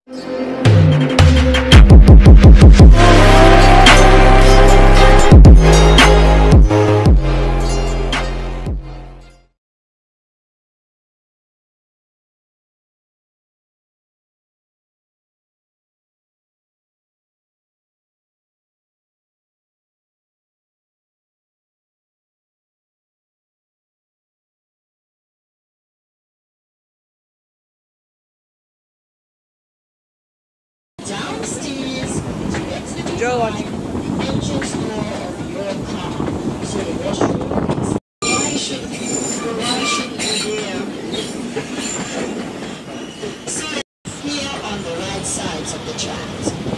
Downstairs, Joe watching. entrance door of your car to the restroom. Why should you there? See here on the right sides of the tracks.